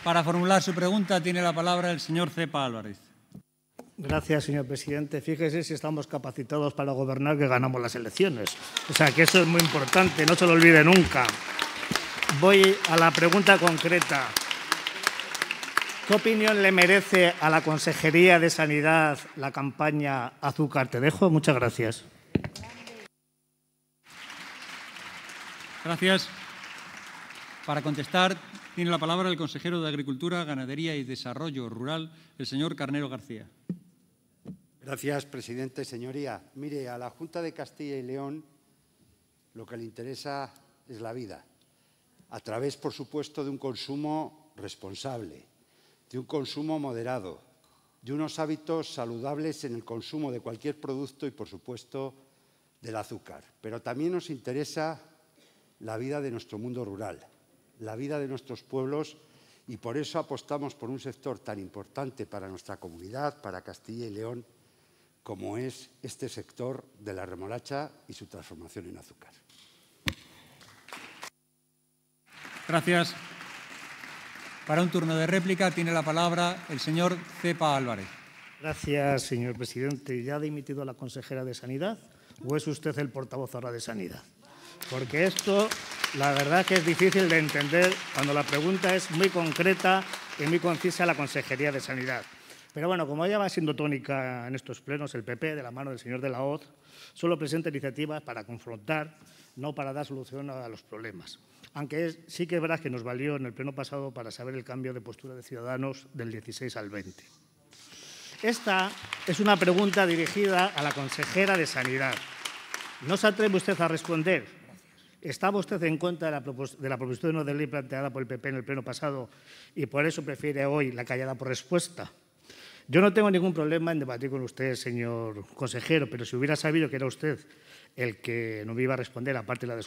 Para formular su pregunta tiene la palabra el señor Cepa Álvarez. Gracias, señor presidente. Fíjese si estamos capacitados para gobernar que ganamos las elecciones. O sea, que eso es muy importante, no se lo olvide nunca. Voy a la pregunta concreta. ¿Qué opinión le merece a la Consejería de Sanidad la campaña Azúcar te dejo? Muchas gracias. Gracias. Para contestar, tiene la palabra el consejero de Agricultura, Ganadería y Desarrollo Rural, el señor Carnero García. Gracias, presidente. Señoría, mire, a la Junta de Castilla y León lo que le interesa es la vida, a través, por supuesto, de un consumo responsable, de un consumo moderado, de unos hábitos saludables en el consumo de cualquier producto y, por supuesto, del azúcar. Pero también nos interesa la vida de nuestro mundo rural, la vida de nuestros pueblos, y por eso apostamos por un sector tan importante para nuestra comunidad, para Castilla y León, como es este sector de la remolacha y su transformación en azúcar. Gracias. Para un turno de réplica tiene la palabra el señor Cepa Álvarez. Gracias, señor presidente. ¿Ya ha dimitido la consejera de Sanidad o es usted el portavoz ahora de Sanidad? Porque esto, la verdad que es difícil de entender cuando la pregunta es muy concreta y muy concisa a la Consejería de Sanidad. Pero bueno, como ya va siendo tónica en estos plenos, el PP, de la mano del señor de la Hoz, solo presenta iniciativas para confrontar, no para dar solución a los problemas. Aunque sí que es verdad que nos valió en el pleno pasado para saber el cambio de postura de Ciudadanos del 16 al 20. Esta es una pregunta dirigida a la consejera de Sanidad. ¿No se atreve usted a responder? ¿Estaba usted en contra de la proposición de ley planteada por el PP en el pleno pasado y por eso prefiere hoy la callada por respuesta? Yo no tengo ningún problema en debatir con usted, señor consejero, pero si hubiera sabido que era usted el que no me iba a responder, aparte de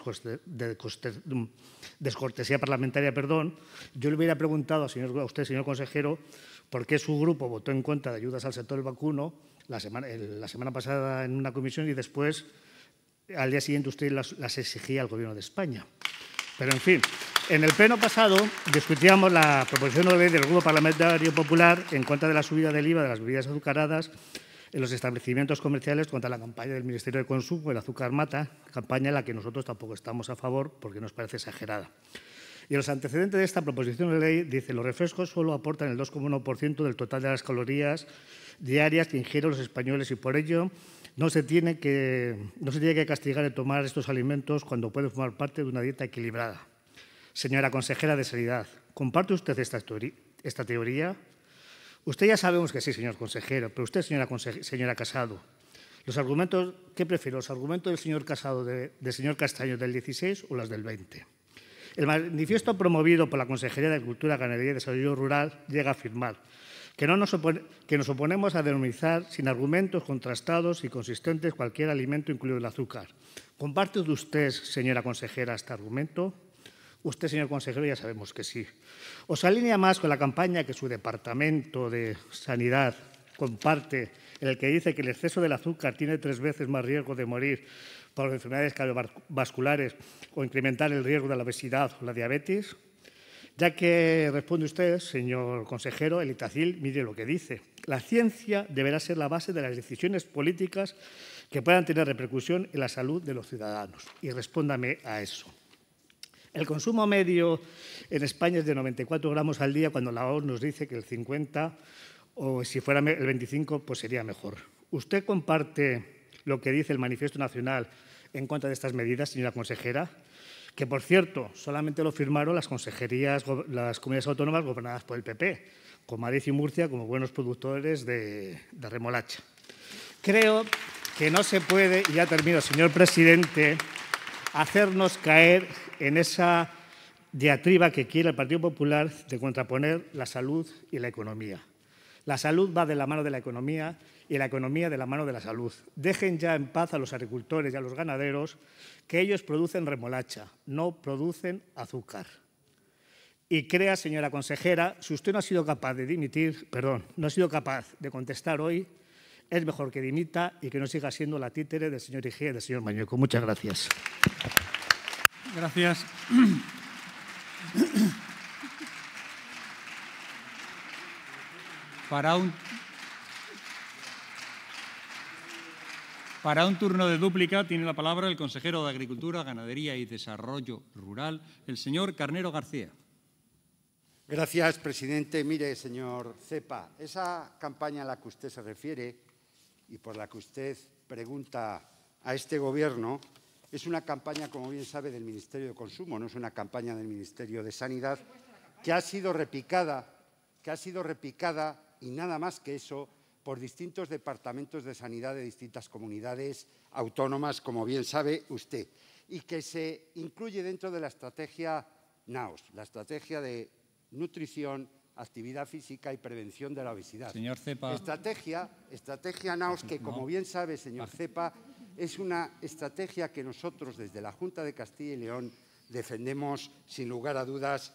la descortesía parlamentaria, yo le hubiera preguntado a usted, señor consejero, por qué su grupo votó en contra de ayudas al sector vacuno la semana pasada en una comisión y después, al día siguiente, usted las exigía al Gobierno de España. Pero, en fin, en el pleno pasado discutíamos la proposición de ley del Grupo Parlamentario Popular en contra de la subida del IVA de las bebidas azucaradas en los establecimientos comerciales contra la campaña del Ministerio de Consumo, el azúcar mata, campaña en la que nosotros tampoco estamos a favor porque nos parece exagerada. Y los antecedentes de esta proposición de ley dice los refrescos solo aportan el 2,1% del total de las calorías diarias que ingieren los españoles y por ello no se tiene que castigar el tomar estos alimentos cuando pueden formar parte de una dieta equilibrada. Señora consejera de Sanidad, ¿comparte usted esta teoría? Usted ya sabemos que sí, señor consejero, pero usted, señora Casado, los argumentos, ¿qué prefiere? ¿Los argumentos del señor Casado, del señor Castaño del 16 o los del 20? El manifiesto promovido por la Consejería de Agricultura, Ganadería y Desarrollo Rural llega a afirmar que nos oponemos a demonizar sin argumentos contrastados y consistentes cualquier alimento, incluido el azúcar. ¿Comparte usted, señora consejera, este argumento? Usted, señor consejero, ya sabemos que sí. ¿Os alinea más con la campaña que su Departamento de Sanidad comparte, en el que dice que el exceso del azúcar tiene 3 veces más riesgo de morir por enfermedades cardiovasculares o incrementar el riesgo de la obesidad o la diabetes? Ya que responde usted, señor consejero, el Itacil, mire lo que dice. La ciencia deberá ser la base de las decisiones políticas que puedan tener repercusión en la salud de los ciudadanos. Y respóndame a eso. El consumo medio en España es de 94 gramos al día, cuando la OMS nos dice que el 50 o si fuera el 25 pues sería mejor. ¿Usted comparte lo que dice el Manifiesto Nacional en contra de estas medidas, señora consejera? Que, por cierto, solamente lo firmaron las comunidades autónomas gobernadas por el PP, con Madrid y Murcia como buenos productores de remolacha. Creo que no se puede, y ya termino, señor presidente, hacernos caer en esa diatriba que quiere el Partido Popular de contraponer la salud y la economía. La salud va de la mano de la economía y la economía de la mano de la salud. Dejen ya en paz a los agricultores y a los ganaderos, que ellos producen remolacha, no producen azúcar. Y crea, señora consejera, si usted no ha sido capaz de no ha sido capaz de contestar hoy, es mejor que dimita y que no siga siendo la títere del señor Igea y del señor Mañueco. Muchas gracias. Gracias. Para un turno de dúplica tiene la palabra el consejero de Agricultura, Ganadería y Desarrollo Rural, el señor Carnero García. Gracias, presidente. Mire, señor Cepa, esa campaña a la que usted se refiere y por la que usted pregunta a este Gobierno es una campaña, como bien sabe, del Ministerio de Consumo, no es una campaña del Ministerio de Sanidad, que ha sido repicada y nada más que eso por distintos departamentos de sanidad de distintas comunidades autónomas, como bien sabe usted, y que se incluye dentro de la estrategia NAOS, la estrategia de nutrición, actividad física y prevención de la obesidad. Señor Cepa. Estrategia NAOS que, como bien sabe, señor Cepa, es una estrategia que nosotros desde la Junta de Castilla y León defendemos sin lugar a dudas,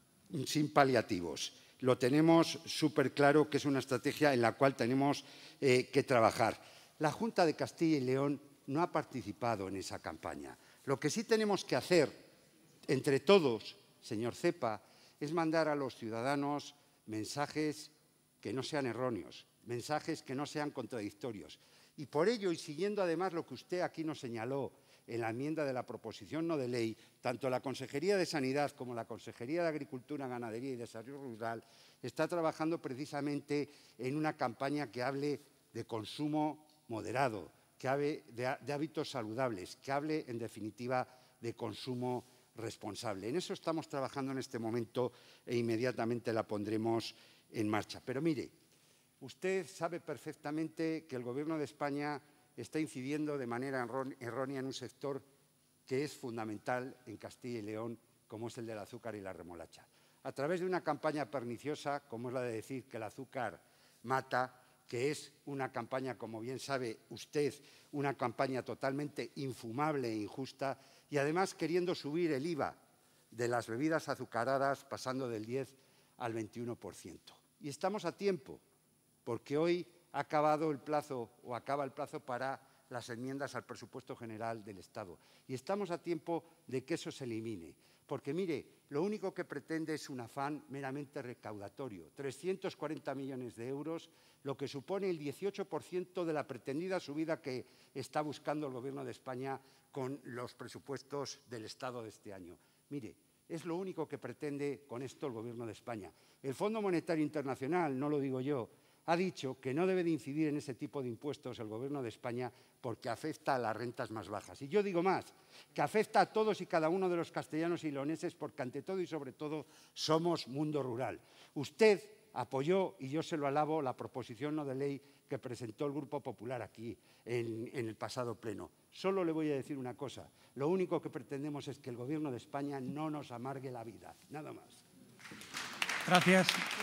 sin paliativos. Lo tenemos súper claro que es una estrategia en la cual tenemos que trabajar. La Junta de Castilla y León no ha participado en esa campaña. Lo que sí tenemos que hacer entre todos, señor Cepa, es mandar a los ciudadanos mensajes que no sean erróneos, mensajes que no sean contradictorios. Y por ello, y siguiendo además lo que usted aquí nos señaló en la enmienda de la proposición no de ley, tanto la Consejería de Sanidad como la Consejería de Agricultura, Ganadería y Desarrollo Rural está trabajando precisamente en una campaña que hable de consumo moderado, que hable de hábitos saludables, que hable, en definitiva, de consumo responsable. En eso estamos trabajando en este momento e inmediatamente la pondremos en marcha. Pero mire, usted sabe perfectamente que el Gobierno de España está incidiendo de manera errónea en un sector que es fundamental en Castilla y León, como es el del azúcar y la remolacha. A través de una campaña perniciosa, como es la de decir que el azúcar mata, que es una campaña, como bien sabe usted, una campaña totalmente infumable e injusta, y además queriendo subir el IVA de las bebidas azucaradas, pasando del 10 al 21%. Y estamos a tiempo, porque hoy ha acabado el plazo o acaba el plazo para las enmiendas al presupuesto general del Estado. Y estamos a tiempo de que eso se elimine. Porque, mire, lo único que pretende es un afán meramente recaudatorio. 340 millones de euros, lo que supone el 18% de la pretendida subida que está buscando el Gobierno de España con los presupuestos del Estado de este año. Mire, es lo único que pretende con esto el Gobierno de España. El Fondo Monetario Internacional, no lo digo yo, ha dicho que no debe de incidir en ese tipo de impuestos el Gobierno de España porque afecta a las rentas más bajas. Y yo digo más, que afecta a todos y cada uno de los castellanos y leoneses porque ante todo y sobre todo somos mundo rural. Usted apoyó, y yo se lo alabo, la proposición no de ley que presentó el Grupo Popular aquí en el pasado pleno. Solo le voy a decir una cosa, lo único que pretendemos es que el Gobierno de España no nos amargue la vida, nada más. Gracias.